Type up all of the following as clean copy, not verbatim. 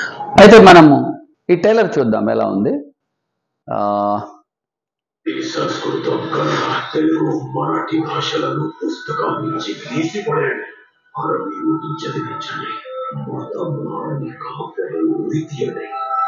అయితే మనము ఈ టైలర్ చూద్దాం ఎలా ఉంది. సంస్కృతం కన్నడ తెలుగు మరాఠీ భాషలను పుస్తకం నుంచి తీసిపడేయండి. అరబీ ఉర్దూ చదివించండి. మతం మారని కాఫీలు ఉరి తీయండి.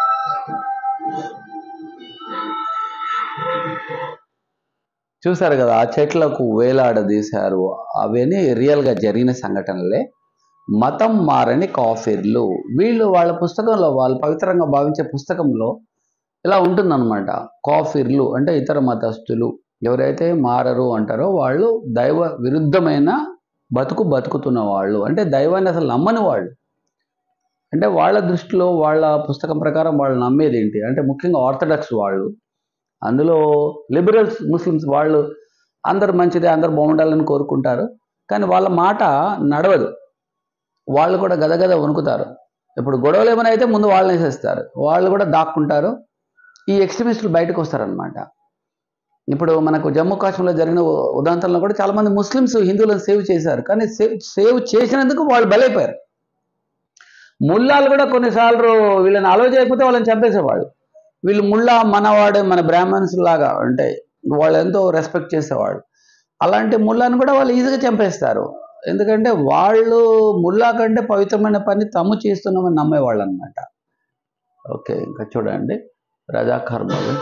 చూసారు కదా, ఆ చెట్లకు వేలాడదీశారు. అవన్నీ రియల్గా జరిగిన సంఘటనలే. మతం మారని కాఫీర్లు వీళ్ళు వాళ్ళ పుస్తకంలో, వాళ్ళు పవిత్రంగా భావించే పుస్తకంలో ఇలా ఉంటుందన్నమాట. కాఫీర్లు అంటే ఇతర మతస్థులు, ఎవరైతే మారరు అంటారో వాళ్ళు దైవ విరుద్ధమైన బతుకుతున్న వాళ్ళు, అంటే దైవాన్ని అసలు నమ్మని వాళ్ళు. అంటే వాళ్ళ దృష్టిలో, వాళ్ళ పుస్తకం ప్రకారం వాళ్ళు నమ్మేది ఏంటి అంటే ముఖ్యంగా ఆర్థడాక్స్ వాళ్ళు, అందులో లిబరల్స్ ముస్లిమ్స్ వాళ్ళు అందరు మంచిదే, అందరు బాగుండాలని కోరుకుంటారు. కానీ వాళ్ళ మాట నడవదు. వాళ్ళు కూడా గదగద వణుకుతారు. ఇప్పుడు గొడవలు ఏమైనా అయితే ముందు వాళ్ళని వేసేస్తారు, వాళ్ళు కూడా దాక్కుంటారు. ఈ ఎక్స్ట్రీమిస్టులు బయటకు వస్తారనమాట. ఇప్పుడు మనకు జమ్మూ కాశ్మీర్లో జరిగిన ఉదాంతంలో కూడా చాలామంది ముస్లిమ్స్ హిందువులను సేవ్ చేశారు. కానీ సేవ్ చేసినందుకు వాళ్ళు బలైపోయారు. ముల్లాలు కూడా కొన్నిసార్లు వీళ్ళని అలవ చేయకపోతే వాళ్ళని చంపేసేవాళ్ళు. వీళ్ళు ముల్లా మనవాడే, మన బ్రాహ్మణ్స్ లాగా అంటే వాళ్ళు ఎంతో రెస్పెక్ట్ చేసేవాళ్ళు. అలాంటి ముల్లాను కూడా వాళ్ళు ఈజీగా చంపేస్తారు. ఎందుకంటే వాళ్ళు ముల్లా కంటే పవిత్రమైన పని తాము చేస్తున్నామని నమ్మేవాళ్ళు అనమాట. ఓకే, ఇంకా చూడండి రజాకార్ బాబు.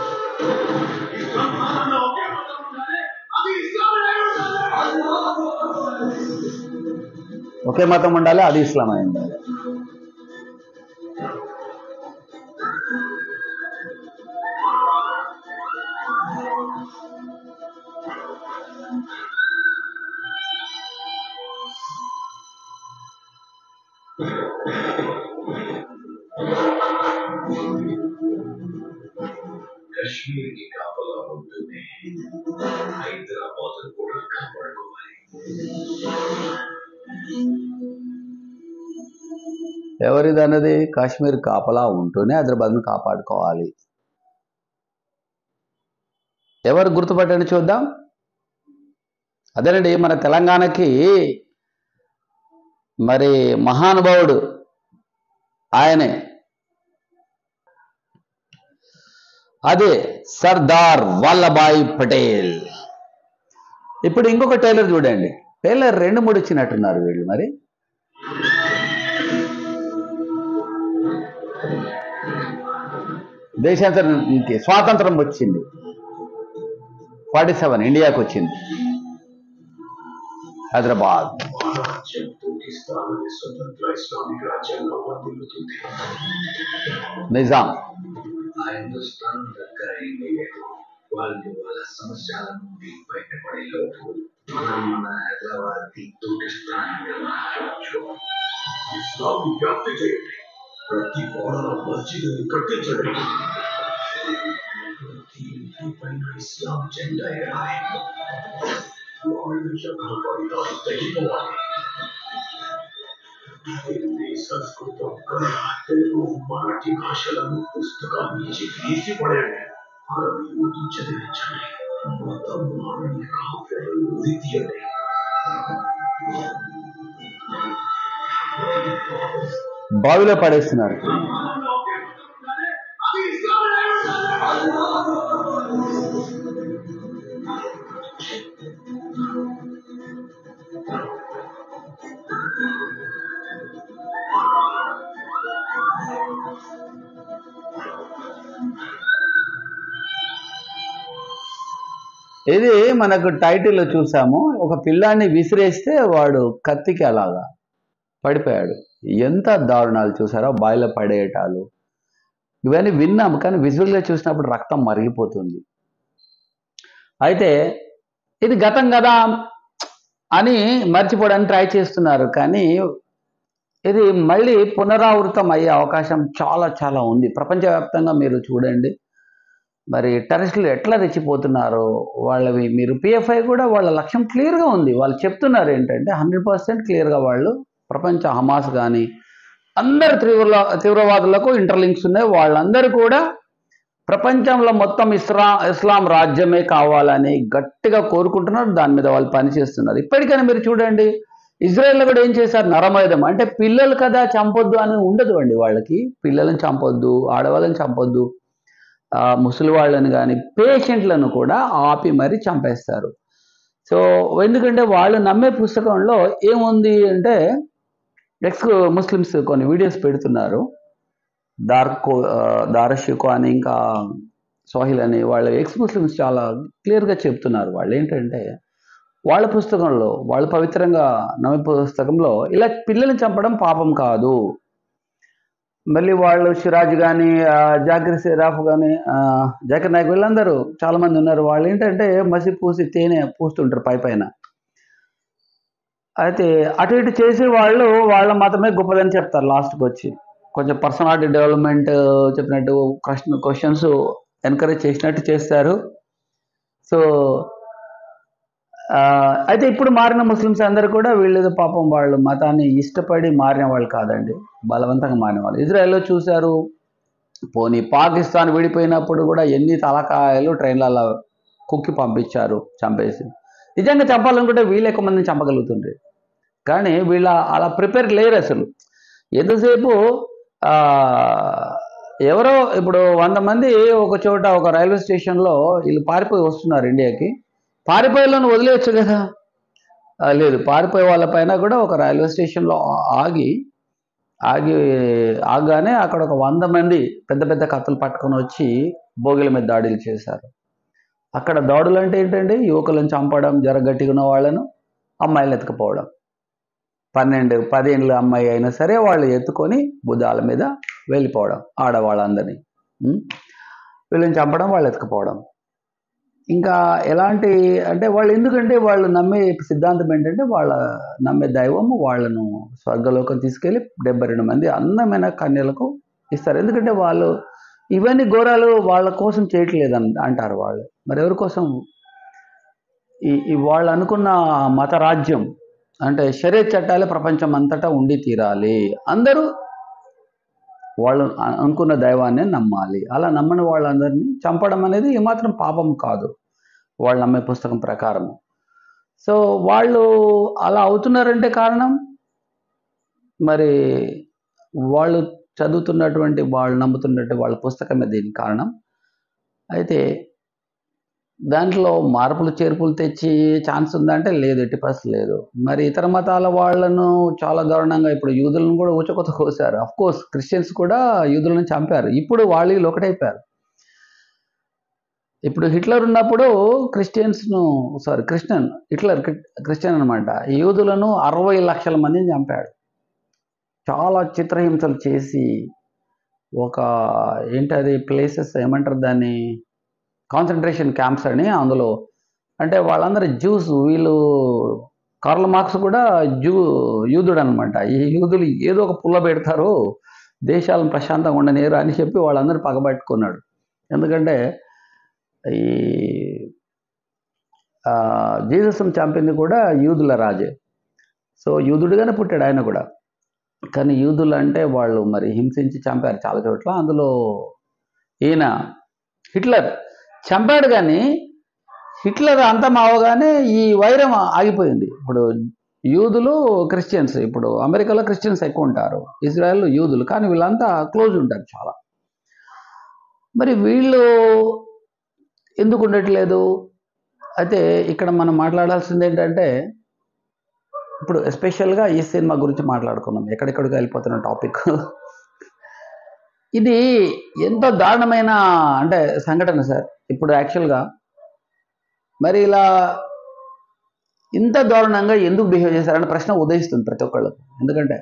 ఒకే మతం ఉండాలి, అది ఇస్లాం అయి ఉండాలి. కశ్మీర్కి కాపలా ఉంటూనే హైదరాబాద్ కూడా కాపాడుకోవాలి. ఎవరిది అన్నది? కాశ్మీర్ కాపలా ఉంటూనే హైదరాబాద్ను కాపాడుకోవాలి. ఎవరు గుర్తుపట్టండి చూద్దాం. అదేనండి, మన తెలంగాణకి మరి మహానుభావుడు ఆయనే, అదే సర్దార్ వల్లభాయ్ పటేల్. ఇప్పుడు ఇంకొక టైలర్ చూడండి. టైలర్ 2-3 ఇచ్చినట్టున్నారు వీళ్ళు. మరి దేశాంతరానికి స్వాతంత్రం వచ్చింది 47, ఇండియాకి వచ్చింది హైదరాబాద్. స్వతంత్ర ఇస్లామిక్ రాజ్యంగా వర్ధిల్లుతుంది. నిజాం హిందుస్థాన్ దగ్గర ఏమీ లేదు. వాళ్ళు వాళ్ళ సమస్యల నుండి బయటపడే లోపు మనం మన హైదరాబాద్ తూర్కిస్తాన్ మార్చవచ్చు. ఇస్లాం వ్యాప్తి చేయండి. ప్రతి వాడలో మస్జిద్ని కట్టించండి. ప్రతి ఇంటి పైన ఇస్లాం జెండా ఎగరాలి. వాళ్ళు ఎవరు పడినా తగ్గిపోవాలి. హిందీ, సంస్కృతం, కన్నడ, తెలుగు, మరాఠీ భాషలను పుస్తకం నుంచి తీసిపడేయండి. అరబీ ఉర్దూ చదివించండి. మతం మారని కాఫీలు ఉరి తీయండి. బావిలో పడేస్తున్నారు. ఇది మనకు టైటిల్లో చూసాము. ఒక పిల్లాన్ని విసిరేస్తే వాడు కత్తికి అలాగా పడిపోయాడు. ఎంత దారుణాలు చూసారో, బావిలో పడేయటాలు. ఇవన్నీ విన్నాము, కానీ విజువల్గా చూసినప్పుడు రక్తం మరిగిపోతుంది. అయితే ఇది గతం కదా అని మర్చిపోవడానికి ట్రై చేస్తున్నారు. కానీ ఇది మళ్ళీ పునరావృతం అయ్యే అవకాశం చాలా చాలా ఉంది. ప్రపంచవ్యాప్తంగా మీరు చూడండి, మరి టెర్రరిస్టులు ఎట్లా రెచ్చిపోతున్నారో వాళ్ళవి. మీరు పిఎఫ్ఐ కూడా వాళ్ళ లక్ష్యం క్లియర్గా ఉంది. వాళ్ళు చెప్తున్నారు ఏంటంటే 100% క్లియర్గా వాళ్ళు ప్రపంచ హమాస్ కానీ అందరు తీవ్రవాదులకు ఇంటర్లింక్స్ ఉన్నాయి. వాళ్ళందరూ కూడా ప్రపంచంలో మొత్తం ఇస్లాం రాజ్యమే కావాలని గట్టిగా కోరుకుంటున్నారు. దాని మీద వాళ్ళు పనిచేస్తున్నారు. ఇప్పటికైనా మీరు చూడండి, ఇజ్రాయెల్లో కూడా ఏం చేశారు, నరమేధం అంటే పిల్లలు కదా చంపొద్దు అని ఉండదు అండి వాళ్ళకి. పిల్లలను చంపొద్దు, ఆడవాళ్ళని చంపొద్దు, ముసలి వాళ్ళని కానీ పేషెంట్లను కూడా ఆపి మరీ చంపేస్తారు. సో ఎందుకంటే వాళ్ళు నమ్మే పుస్తకంలో ఏముంది అంటే, ఎక్స్ ముస్లిమ్స్ కొన్ని వీడియోస్ పెడుతున్నారు, దారషికో అని ఇంకా సోహిల్ అని, వాళ్ళ ఎక్స్ ముస్లిమ్స్ చాలా క్లియర్గా చెప్తున్నారు. వాళ్ళు ఏంటంటే వాళ్ళ పుస్తకంలో, వాళ్ళు పవిత్రంగా నమ్మే పుస్తకంలో ఇలా పిల్లల్ని చంపడం పాపం కాదు. మళ్ళీ వాళ్ళు సిరాజ్ కానీ, జాకిర్ షెరాఫ్ కానీ, జాకిర్ నాయక్, వీళ్ళందరూ చాలామంది ఉన్నారు. వాళ్ళు ఏంటంటే మసి పూసి తేనె పూస్తుంటారు పైన. అయితే అటు ఇటు చేసి వాళ్ళు వాళ్ళ మతమే గొప్పదని చెప్తారు. లాస్ట్కి వచ్చి కొంచెం పర్సనాలిటీ డెవలప్మెంట్ చెప్పినట్టు, క్వశ్చన్స్ ఎంకరేజ్ చేసినట్టు చేస్తారు. సో అయితే ఇప్పుడు మారిన ముస్లిమ్స్ అందరూ కూడా వీళ్ళు పాపం వాళ్ళు మతాన్ని ఇష్టపడి మారిన వాళ్ళు కాదండి, బలవంతంగా మారిన వాళ్ళు. ఇజ్రాయెల్లో చూశారు, పోనీ పాకిస్తాన్ విడిపోయినప్పుడు కూడా ఎన్ని తలకాయలు ట్రైన్లలో కుక్కి పంపించారు చంపేసి. నిజంగా చంపాలనుకుంటే వీళ్ళు ఎక్కువ మందిని చంపగలుగుతుండ్రు, కానీ వీళ్ళ అలా ప్రిపేర్ లేరు అసలు. ఎంతసేపు ఎవరో ఇప్పుడు 100 మంది ఒక చోట ఒక రైల్వే స్టేషన్లో వీళ్ళు పారిపోయి వస్తున్నారు ఇండియాకి, పారిపోయేలను వదిలేయచ్చు కదా, లేదు, పారిపోయే వాళ్ళపైన కూడా ఒక రైల్వే స్టేషన్లో ఆగానే అక్కడ ఒక 100 మంది పెద్ద పెద్ద కత్తులు పట్టుకొని వచ్చి భోగిల మీద దాడులు చేశారు. అక్కడ దాడులు అంటే ఏంటండి, యువకులను చంపడం, జరగట్టిగా ఉన్న వాళ్ళను, అమ్మాయిలను ఎత్తుకుపోవడం. 12-10 ఏళ్ళ అమ్మాయి అయినా సరే వాళ్ళు ఎత్తుకొని భుజాల మీద వెళ్ళిపోవడం, ఆడవాళ్ళందరినీ వీళ్ళని చంపడం, వాళ్ళు ఎత్తుకుపోవడం. ఇంకా ఎలాంటి అంటే వాళ్ళు, ఎందుకంటే వాళ్ళు నమ్మే సిద్ధాంతం ఏంటంటే, వాళ్ళ నమ్మే దైవము వాళ్ళను స్వర్గలోకం తీసుకెళ్ళి 72 మంది అందమైన కన్యలకు ఇస్తారు. ఎందుకంటే వాళ్ళు ఇవన్నీ ఘోరాలు వాళ్ళ కోసం చేయట్లేదు అంటారు వాళ్ళు. మరి ఎవరి కోసం? ఈ వాళ్ళు అనుకున్న మత రాజ్యం అంటే షరియత్ చట్టాలే ప్రపంచం అంతటా ఉండి తీరాలి, అందరూ వాళ్ళు అనుకున్న దైవాన్ని నమ్మాలి. అలా నమ్మని వాళ్ళందరినీ చంపడం అనేది ఏమాత్రం పాపం కాదు వాళ్ళు నమ్మే పుస్తకం ప్రకారం. సో వాళ్ళు అలా అవుతున్నారంటే కారణం, మరి వాళ్ళు చదువుతున్నటువంటి, వాళ్ళు నమ్ముతున్నటువంటి వాళ్ళ పుస్తకమే దీనికి కారణం. అయితే దాంట్లో మార్పులు చేర్పులు తెచ్చి ఛాన్స్ ఉందంటే లేదు, 80% లేదు. మరి ఇతర మతాల వాళ్ళను చాలా దారుణంగా, ఇప్పుడు యూదులను కూడా ఊచకొత్త కోసారు. అఫ్కోర్స్ క్రిస్టియన్స్ కూడా యూదులను చంపారు. ఇప్పుడు వాళ్ళు ఒకటైపోయారు. ఇప్పుడు హిట్లర్ ఉన్నప్పుడు క్రిస్టియన్ అనమాట, యూదులను 60 లక్షల మందిని చంపాడు. చాలా చిత్రహింసలు చేసి, ఒక ఏంటది ప్లేసెస్ ఏమంటారు దాన్ని, కాన్సన్ట్రేషన్ క్యాంప్స్ అని, అందులో అంటే వాళ్ళందరూ జ్యూస్, వీళ్ళు కార్ల్ మార్క్స్ కూడా యూదుడు అనమాట. ఈ యూదులు ఏదో ఒక పుల్ల పెడతారు, దేశాలను ప్రశాంతంగా ఉండనేరు అని చెప్పి వాళ్ళందరూ పగబట్టుకున్నాడు. ఎందుకంటే ఈ జీసస్ను చంపింది కూడా యూదుల రాజే. సో యూదుడిగానే పుట్టాడు ఆయన కూడా, కానీ యూదులు అంటే వాళ్ళు మరి హింసించి చంపారు చాలా చోట్ల. అందులో ఈయన హిట్లర్ చంపాడు, కానీ హిట్లర్ అంతం అవగానే ఈ వైరం ఆగిపోయింది. ఇప్పుడు యూదులు క్రిస్టియన్స్, ఇప్పుడు అమెరికాలో క్రిస్టియన్స్ ఎక్కువ ఉంటారు, ఇజ్రాయెల్లో యూదులు, కానీ వీళ్ళంతా క్లోజ్ ఉంటారు చాలా. మరి వీళ్ళు ఎందుకు ఉండట్లేదు? అయితే ఇక్కడ మనం మాట్లాడాల్సింది ఏంటంటే, ఇప్పుడు ఎస్పెషల్గా ఈ సినిమా గురించి మాట్లాడుకుందాం, ఎక్కడెక్కడికి వెళ్ళిపోతున్న టాపిక్. ఇది ఎంతో దారుణమైన అంటే సంఘటన సార్. ఇప్పుడు యాక్చువల్గా మరి ఇలా ఇంత దారుణంగా ఎందుకు బిహేవ్ చేశారనే ప్రశ్న ఉదయిస్తుంది ప్రతి ఒక్కళ్ళకు. ఎందుకంటే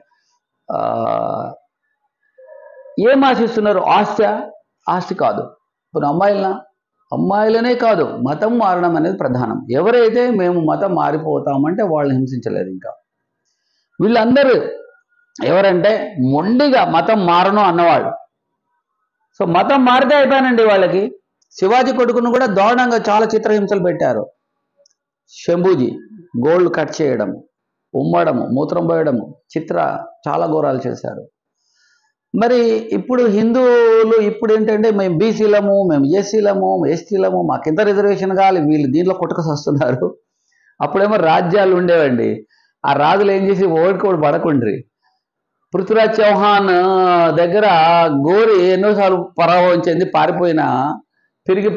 ఏం ఆశిస్తున్నారు? ఆస్తి కాదు. ఇప్పుడు అమ్మాయిలనే కాదు, మతం మారడం అనేది ప్రధానం. ఎవరైతే మేము మతం మారిపోతామంటే వాళ్ళని హింసించలేదు. ఇంకా వీళ్ళందరూ ఎవరంటే మొండిగా మతం మారను అన్నవాళ్ళు. సో మతం మారితే అయిపోయానండి వాళ్ళకి. శివాజీ కొడుకును కూడా దారుణంగా చాలా చిత్రహింసలు పెట్టారు. శంభూజీ గోల్డ్ కట్ చేయడం, ఉమ్మడము, మూత్రం పోయడము, చాలా ఘోరాలు చేశారు. మరి ఇప్పుడు హిందువులు ఇప్పుడు ఏంటంటే మేము బీసీలము, మేము ఎస్సీలము, ఎస్టీలము, మాకింత రిజర్వేషన్ కావాలి, వీళ్ళు దీంట్లో కొట్టుకు వస్తున్నారు. అప్పుడేమో రాజ్యాలు ఉండేవండి, ఆ రాజులు ఏం చేసి ఓడికోడు పడకుండ్రి. పృథ్వీరాజ్ చౌహాన్ దగ్గర గోరి ఎన్నోసార్లు పరాభవం చెంది పారిపోయిన తిరిగి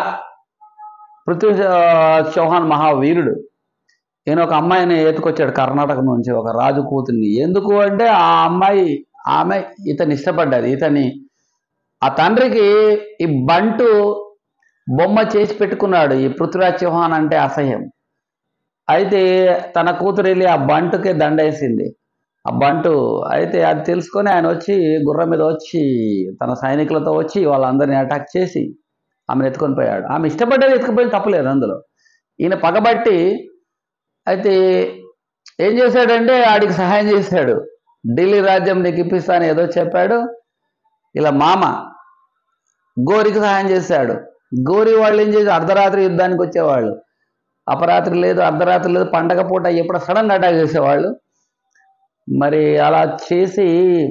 పృథ్వీరాజ్ చౌహాన్ మహావీరుడు. ఈయన ఒక అమ్మాయిని ఎత్తుకొచ్చాడు కర్ణాటక నుంచి, ఒక రాజు కూతుర్ని. ఎందుకు అంటే ఆమె ఇతన్ని ఇష్టపడ్డది. ఆ తండ్రికి ఈ బంటు బొమ్మ చేసి పెట్టుకున్నాడు. ఈ పృథ్వీరాజ్ చౌహాన్ అంటే అసహ్యం. అయితే తన కూతురు వెళ్ళి ఆ బంటుకే దండేసింది. ఆ బంటు అయితే అది తెలుసుకొని ఆయన వచ్చి గుర్రం మీద వచ్చి తన సైనికులతో వచ్చి వాళ్ళందరినీ అటాక్ చేసి ఆమెను ఎత్తుకొని పోయాడు. ఆమె ఇష్టపడ్డది ఎత్తుకుపోయింది, తప్పలేదు అందులో. ఈయన పగబట్టి అయితే ఏం చేశాడంటే ఆడికి సహాయం చేశాడు. ఢిల్లీ రాజ్యం నీకు ఇప్పిస్తాను ఏదో చెప్పాడు. ఇలా మామ గోరికి సహాయం చేశాడు. గోరి వాళ్ళు ఏం చేసి అర్ధరాత్రి యుద్ధానికి వచ్చేవాళ్ళు. అపరాత్రి లేదు, అర్ధరాత్రి లేదు, పండగ పూట ఎప్పుడు సడన్ అటాక్ చేసేవాళ్ళు. మరి అలా చేసి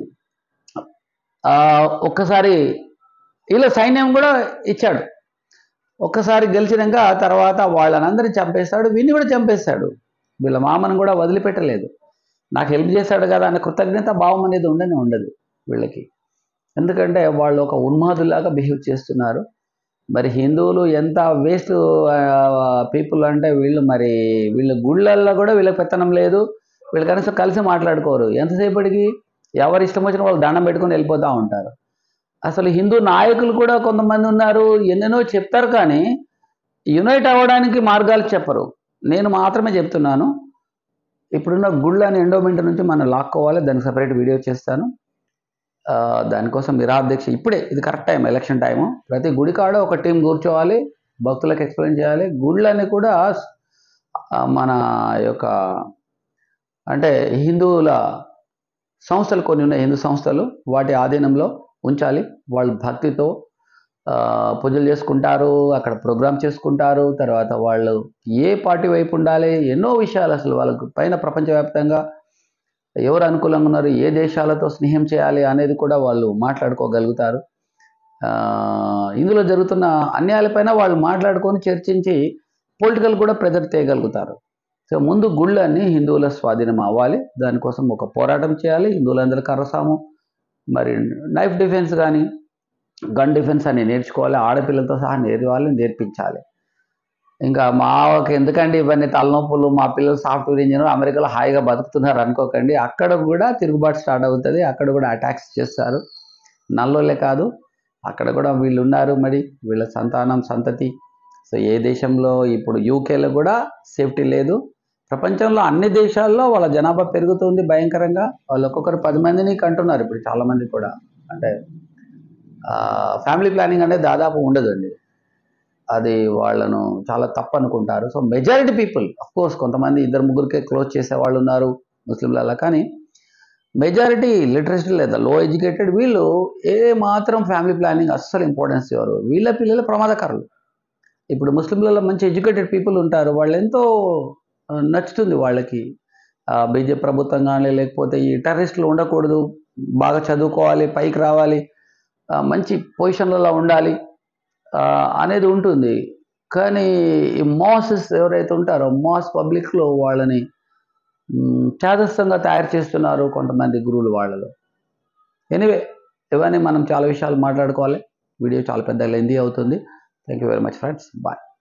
ఒక్కసారి ఇలా సైన్యం కూడా ఇచ్చాడు. ఒక్కసారి గెలిచినాక తర్వాత వాళ్ళనందరినీ చంపేస్తాడు, వీడిని కూడా చంపేస్తాడు. వీళ్ళ మామను కూడా వదిలిపెట్టలేదు. నాకు హెల్ప్ చేశాడు కదా అనే కృతజ్ఞత భావం అనేది ఉండదు వీళ్ళకి. ఎందుకంటే వాళ్ళు ఒక ఉన్మాదులాగా బిహేవ్ చేస్తున్నారు. మరి హిందువులు ఎంత వేస్ట్ పీపుల్ అంటే వీళ్ళు గుళ్ళల్లో కూడా వీళ్ళకి పెత్తనం లేదు. వీళ్ళు కనీసం కలిసి మాట్లాడుకోరు. ఎంతసేపటికి ఎవరు ఇష్టం వచ్చిన వాళ్ళు దండం పెట్టుకొని వెళ్ళిపోతూ ఉంటారు. అసలు హిందూ నాయకులు కూడా కొంతమంది ఉన్నారు, ఎన్నెన్నో చెప్తారు కానీ యునైట్ అవ్వడానికి మార్గాలు చెప్పరు. నేను మాత్రమే చెప్తున్నాను. ఇప్పుడున్న గుళ్ళని ఎండోమెంట్ నుంచి మనం లాక్కోవాలి. దానికి సపరేట్ వీడియో చేస్తాను. దానికోసం నిరాధ్యక్ష ఇప్పుడే ఇది కరెక్ట్ టైం, ఎలక్షన్ టైము. ప్రతి గుడి కాడ ఒక టీం కూర్చోవాలి, భక్తులకు ఎక్స్ప్లెయిన్ చేయాలి. గుళ్ళని కూడా మన యొక్క అంటే హిందువుల సంస్థలు కొన్ని ఉన్నాయి, హిందూ సంస్థలు, వాటి ఆధీనంలో ఉంచాలి. వాళ్ళు భక్తితో పూజలు చేసుకుంటారు, అక్కడ ప్రోగ్రామ్ చేసుకుంటారు. తర్వాత వాళ్ళు ఏ పార్టీ వైపు ఉండాలి, ఎన్నో విషయాలు అసలు వాళ్ళకు పైన ప్రపంచవ్యాప్తంగా ఎవరు అనుకూలంగా ఉన్నారు, ఏ దేశాలతో స్నేహం చేయాలి అనేది కూడా వాళ్ళు మాట్లాడుకోగలుగుతారు. ఇందులో జరుగుతున్న అన్యాయాలపైన వాళ్ళు మాట్లాడుకొని చర్చించి పొలిటికల్ కూడా ప్రెజర్ తేయగలుగుతారు. సో ముందు గుళ్ళన్నీ హిందువుల స్వాధీనం అవ్వాలి. దానికోసం ఒక పోరాటం చేయాలి. హిందువులందరూ కర్రసాము, మరి నైఫ్ డిఫెన్స్ కానీ గన్ డిఫెన్స్ అని నేర్చుకోవాలి. ఆడపిల్లలతో సహా నేర్పించాలి. ఇంకా మాకు ఎందుకండి ఇవన్నీ తలనొప్పులు, మా పిల్లలు సాఫ్ట్వేర్ ఇంజనీర్ అమెరికాలో హాయిగా బతుకుతున్నారు అనుకోకండి. అక్కడ కూడా తిరుగుబాటు స్టార్ట్ అవుతుంది. అక్కడ కూడా అటాక్స్ చేస్తారు. నల్లోలే కాదు, అక్కడ కూడా వీళ్ళు ఉన్నారు. మరి వీళ్ళ సంతతి. సో ఏ దేశంలో ఇప్పుడు యూకేలో కూడా సేఫ్టీ లేదు. ప్రపంచంలో అన్ని దేశాల్లో వాళ్ళ జనాభా పెరుగుతుంది భయంకరంగా. వాళ్ళు ఒక్కొక్కరు 10 మందిని కంటున్నారు ఇప్పుడు చాలామంది కూడా. అంటే ఫ్యామిలీ ప్లానింగ్ అనేది దాదాపు ఉండదండి. అది వాళ్ళను చాలా తప్పు అనుకుంటారు. సో మెజారిటీ పీపుల్, అఫ్కోర్స్ కొంతమంది 2-3కే క్లోజ్ చేసే వాళ్ళు ఉన్నారు ముస్లింలలో, కానీ మెజారిటీ లిటరసీ లేదా లో ఎడ్యుకేటెడ్ వీళ్ళు ఏ మాత్రం ఫ్యామిలీ ప్లానింగ్ అస్సలు ఇంపార్టెన్స్ ఇవ్వరు. వీళ్ళ పిల్లలు ప్రమాదకరులు. ఇప్పుడు ముస్లింలలో మంచి ఎడ్యుకేటెడ్ పీపుల్ ఉంటారు, వాళ్ళు ఎంతో నచ్చుతుంది వాళ్ళకి. బీజేపీ ప్రభుత్వం కానీ లేకపోతే ఈ టెర్రరిస్టులు ఉండకూడదు, బాగా చదువుకోవాలి, పైకి రావాలి, మంచి పొజిషన్లలో ఉండాలి అనేది ఉంటుంది. కానీ ఈ మాసెస్ ఎవరైతే ఉంటారో మాస్ పబ్లిక్లో వాళ్ళని చాదస్తంగా తయారు చేస్తున్నారు కొంతమంది గురువులు వాళ్ళలో. ఎనీవే ఇవన్నీ మనం చాలా విషయాలు మాట్లాడుకోవాలి. వీడియో చాలా పెద్ద లెంతీ అవుతుంది. Thank you very much friends. Bye.